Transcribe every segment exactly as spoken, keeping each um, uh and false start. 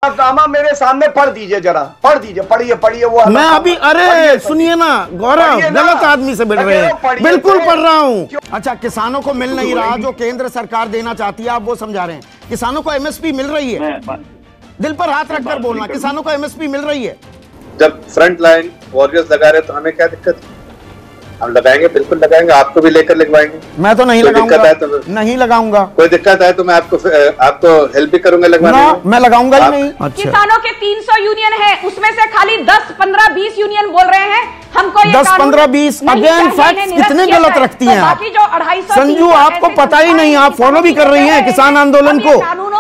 कामा मेरे सामने पढ़ दीजिए, जरा पढ़ दीजिए, पढ़िए पढ़िए वो। मैं अभी, अरे सुनिए ना गौरव, गलत आदमी से मिल रहे हैं। बिल्कुल पढ़ रहा हूँ। अच्छा, किसानों को मिल नहीं रहा जो केंद्र सरकार देना चाहती है, आप वो समझा रहे हैं। किसानों को एमएसपी मिल रही है, दिल पर हाथ रखकर बोलना, किसानों को एमएसपी मिल रही है। जब फ्रंट लाइन वॉरियर्स लगा रहे तो हमें क्या दिक्कत है? हम लगाएंगे, बिल्कुल लगाएंगे, आपको भी लेकर लगवाएंगे। मैं तो नहीं लगाऊंगा, तो नहीं लगाऊंगा। कोई दिक्कत है तो मैं आपको आपको हेल्प भी करूंगा लगवाने में। मैं लगाऊंगा ही नहीं। अच्छा। किसानों के तीन सौ यूनियन है, उसमें से खाली दस पंद्रह बीस यूनियन बोल रहे हैं हमको ये दस पंद्रह बीस अगेन फैक्ट्स कितने गलत रखती हैं आप। जो अढ़ाई सौ संजू, आपको पता ही नहीं, आप फॉलो भी कर रही हैं किसान आंदोलन को।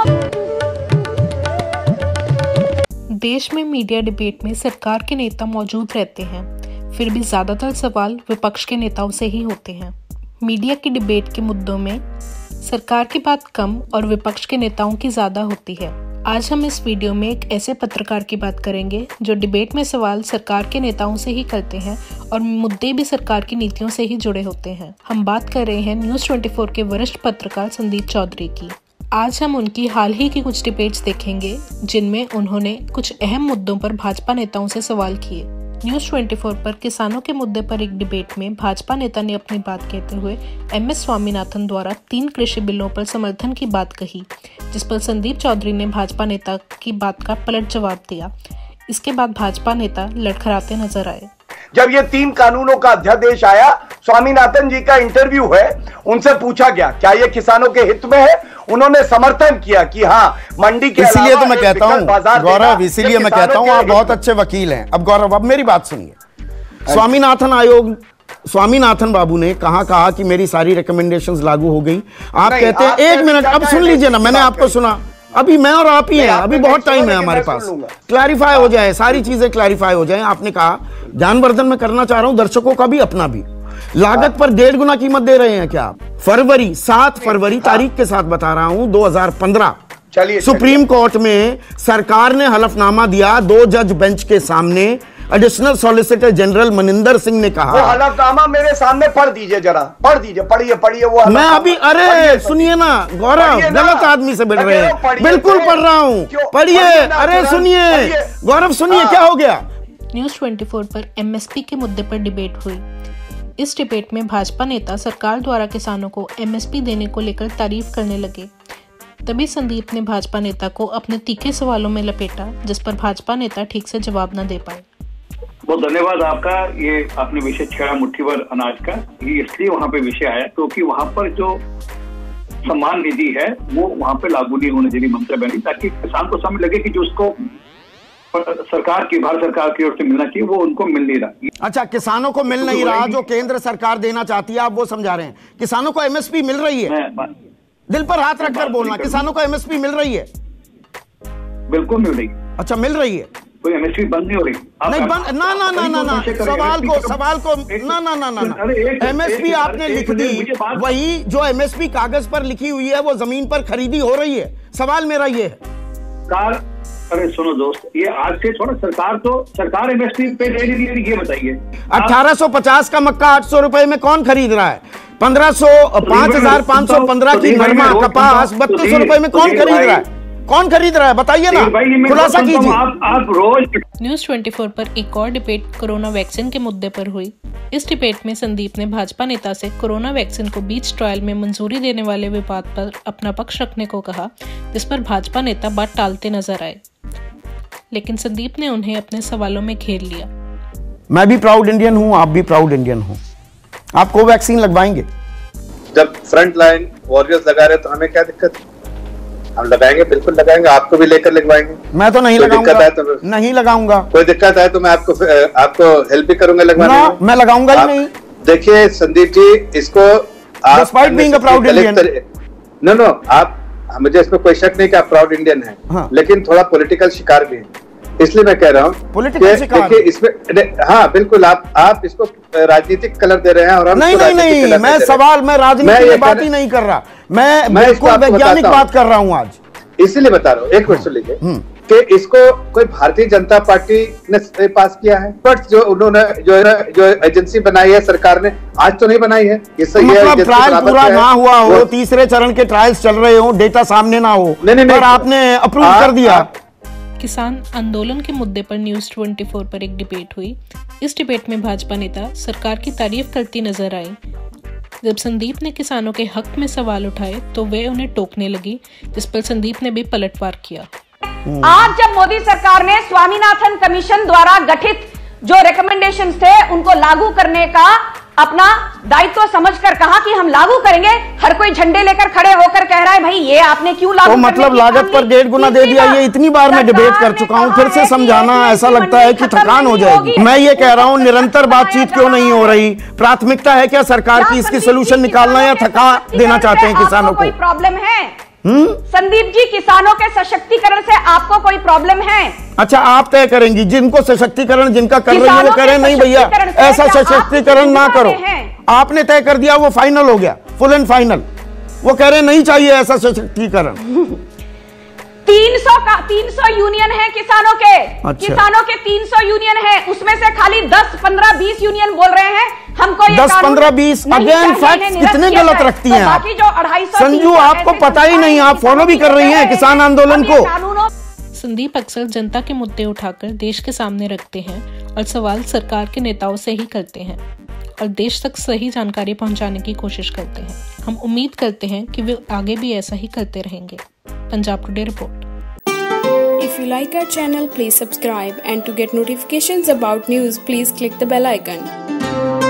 देश में मीडिया डिबेट में सरकार के नेता मौजूद रहते हैं, फिर भी ज्यादातर सवाल विपक्ष के नेताओं से ही होते हैं। मीडिया की डिबेट के मुद्दों में सरकार की बात कम और विपक्ष के नेताओं की ज्यादा होती है। आज हम इस वीडियो में एक ऐसे पत्रकार की बात करेंगे जो डिबेट में सवाल सरकार के नेताओं से ही करते हैं और मुद्दे भी सरकार की नीतियों से ही जुड़े होते हैं। हम बात कर रहे हैं न्यूज़ चौबीस के वरिष्ठ पत्रकार संदीप चौधरी की। आज हम उनकी हाल ही की कुछ डिबेट्स देखेंगे जिनमें उन्होंने कुछ अहम मुद्दों पर भाजपा नेताओं से सवाल किए। न्यूज़ चौबीस पर किसानों के मुद्दे पर एक डिबेट में भाजपा नेता ने अपनी बात कहते हुए एम एस स्वामीनाथन द्वारा तीन कृषि बिलों पर समर्थन की बात कही, जिस पर संदीप चौधरी ने भाजपा नेता की बात का पलट जवाब दिया। इसके बाद भाजपा नेता लड़खड़ाते नजर आए। जब ये तीन कानूनों का अध्यादेश आया, स्वामीनाथन जी का इंटरव्यू है, उनसे पूछा गया क्या ये किसानों के हित में है, उन्होंने समर्थन किया कि हाँ मंडी के इसीलिए तो मैं कहता हूँ गौरव, इसीलिए मैं कहता हूँ आप बहुत अच्छे वकील हैं। अब गौरव, अब मेरी बात सुनिए। स्वामीनाथन आयोग, स्वामीनाथन बाबू ने कहा कहा कि मेरी सारी रिकमेंडेशंस लागू हो गई। आप कहते हैं, एक मिनट अब सुन लीजिए ना, मैंने आपको सुना, अभी मैं और आप ही हैं, अभी बहुत टाइम है हमारे पास, क्लैरिफाई हो जाए, सारी चीजें क्लैरिफाई हो जाए। आपने कहा ज्ञानवर्धन में करना चाह रहा हूं, दर्शकों का भी अपना भी, लागत पर डेढ़ गुना कीमत दे रहे हैं क्या आप? फरवरी, सात फरवरी तारीख के साथ बता रहा हूं दो हजार पंद्रह, सुप्रीम कोर्ट में सरकार ने हलफनामा दिया दो जज बेंच के सामने। Additional solicitor general Maninder Singh ने कहा, वो हलफनामा मेरे सामने पढ़ दीजिए, जरा पढ़ दीजिए, पढ़िए पढ़िए वो। मैं अभी, अरे सुनिए ना गौरव, गलत आदमी से मिल रहे हैं। बिल्कुल पढ़ रहा हूँ, पढ़िए। अरे सुनिए गौरव, सुनिए क्या हो गया। न्यूज़ चौबीस पर एमएसपी के मुद्दे पर डिबेट हुई। इस डिबेट में भाजपा नेता सरकार द्वारा किसानों को एमएसपी देने को लेकर तारीफ करने लगे। तभी संदीप ने भाजपा नेता को अपने तीखे सवालों में लपेटा, जिस पर भाजपा नेता ठीक से जवाब न दे पाए। बहुत धन्यवाद आपका। ये आपने विषय छेड़ा मुट्ठी भर अनाज का, ये इसलिए वहाँ पे विषय आया क्योंकि वहाँ पर जो सम्मान निधि है वो वहाँ पे लागू नहीं होने देनी ममता बनर्जी, ताकि किसान को समझ लगे कि जो उसको सरकार की, भारत सरकार की ओर से मिलना चाहिए वो उनको मिल नहीं रहा। अच्छा, किसानों को मिल नहीं रहा जो केंद्र सरकार देना चाहती है, आप वो समझा रहे हैं। किसानों को एमएसपी मिल रही है, दिल पर हाथ रखकर बोलना, किसानों को एमएसपी मिल रही है? बिल्कुल मिल रही। अच्छा, मिल रही है, कोई एमएसपी बंद नहीं हो रही। नहीं बंद, ना ना ना ना ना, सवाल को सवाल को ना ना ना ना, एमएसपी आपने लिख दी, वही जो एमएसपी कागज पर लिखी हुई है वो जमीन पर खरीदी हो रही है। सवाल मेरा ये है। कार अरे सुनो दोस्त, ये आज से थोड़ा सरकार तो सरकार एमएसपी पे दे रही है, ये बताइए। अठारह सौ पचास का मक्का आठ सौ रुपए में कौन खरीद रहा है? पंद्रह सौ पांच हजार पांच सौ पंद्रह की नरमा कपास बत्तीस सौ रुपए में कौन खरीद रहा है? कौन खरीद रहा है बताइए ना, खुलासा कीजिए। आप, आप रोज न्यूज़ चौबीस पर एक और डिबेट कोरोना वैक्सीन के मुद्दे पर हुई। इस डिबेट में संदीप ने भाजपा नेता से कोरोना वैक्सीन को बीच ट्रायल में मंजूरी देने वाले विवाद पर अपना पक्ष रखने को कहा, जिस पर भाजपा नेता बात टालते नजर आए, लेकिन संदीप ने उन्हें अपने सवालों में घेर लिया। मैं भी प्राउड इंडियन हूं, आप भी प्राउड इंडियन हो, आप को वैक्सीन लगवाएंगे? जब फ्रंट लाइन वॉरियर्स लगा रहे तो हमें क्या दिक्कत है? हम लगाएंगे, बिल्कुल लगाएंगे, आपको भी लेकर लगवाएंगे। मैं तो नहीं लगाऊंगा, तो नहीं लगाऊंगा। कोई दिक्कत है तो मैं आपको आपको हेल्प भी करूंगा लगवाने में। मैं लगाऊंगा ही नहीं। देखिए संदीप जी, इसको आप प्राउड इंडियन, नो नो आप, मुझे इसमें कोई शक नहीं कि आप प्राउड इंडियन हैं, हाँ। लेकिन थोड़ा पॉलिटिकल शिकार भी है, इसलिए मैं कह रहा हूँ पॉलिटिकल शिकार। देखिए इसमें, हाँ बिल्कुल, आप आप इसको राजनीतिक कलर दे रहे हैं और हम नहीं नहीं नहीं, मैं सवाल, मैं राजनीति की बात ही नहीं कर रहा, मैं बिल्कुल वैज्ञानिक बात कर रहा हूँ आज, इसीलिए बता रहा हूँ। एक मिनट सुन लीजिए कि इसको कोई भारतीय जनता पार्टी ने पास किया है, बट जो उन्होंने जो जो एजेंसी बनाई है सरकार ने, आज तो नहीं बनाई है। इससे मतलब ट्रायल पूरा ना हुआ हो, तीसरे चरण के ट्रायल्स चल रहे हो, डेटा सामने ना हो, नहीं नहीं, और आपने अप्रूव कर दिया। किसान आंदोलन के मुद्दे पर न्यूज़ चौबीस पर एक डिबेट हुई। इस डिबेट में भाजपा नेता सरकार की तारीफ करती नजर आई। जब संदीप ने किसानों के हक में सवाल उठाए तो वे उन्हें टोकने लगी, जिस पर संदीप ने भी पलटवार किया। आज जब मोदी सरकार ने स्वामीनाथन कमीशन द्वारा गठित जो रिकमेंडेशंस थे उनको लागू करने का अपना दायित्व तो समझकर कहा कि हम लागू करेंगे, हर कोई झंडे लेकर खड़े होकर कह रहा है भाई ये आपने क्यों लागू तो मतलब लागत पर डेढ़ गुना दे दिया। ये इतनी बार मैं डिबेट कर चुका हूं, फिर से समझाना ऐसा लगता है कि थकान हो जाएगी। मैं ये कह रहा हूं निरंतर बातचीत क्यों नहीं हो रही? प्राथमिकता है क्या सरकार की इसकी सोल्यूशन निकालना या थका देना चाहते हैं किसानों को? कोई प्रॉब्लम है? हम्म संदीप जी, किसानों के सशक्तिकरण से आपको कोई प्रॉब्लम है? अच्छा, आप तय करेंगी जिनको सशक्तिकरण जिनका कर रही है वो कह रहे हैं नहीं भैया ऐसा सशक्तिकरण ना करो। आपने तय कर दिया, वो फाइनल हो गया, फुल एंड फाइनल। वो कह रहे हैं नहीं चाहिए ऐसा सशक्तिकरण। तीन सौ का तीन सौ यूनियन है किसानों के। अच्छा। किसानों के तीन सौ यूनियन है, उसमें से खाली दस पंद्रह बीस यूनियन बोल रहे हैं हमको ये दस पंद्रह बीस अगेन फैक्ट्स कितने गलत रखती हैं आप? जो अढ़ाई सौ संजू, आपको पता ही नहीं, आप फॉलो भी कर रही हैं किसान आंदोलन को। संदीप अक्सर जनता के मुद्दे उठाकर देश के सामने रखते हैं और सवाल सरकार के नेताओं से ही करते हैं और देश तक सही जानकारी पहुंचाने की कोशिश करते हैं। हम उम्मीद करते हैं कि वे आगे भी ऐसा ही करते रहेंगे। Punjab today report. If you like our channel, please subscribe, and to get notifications about news, please click the bell icon.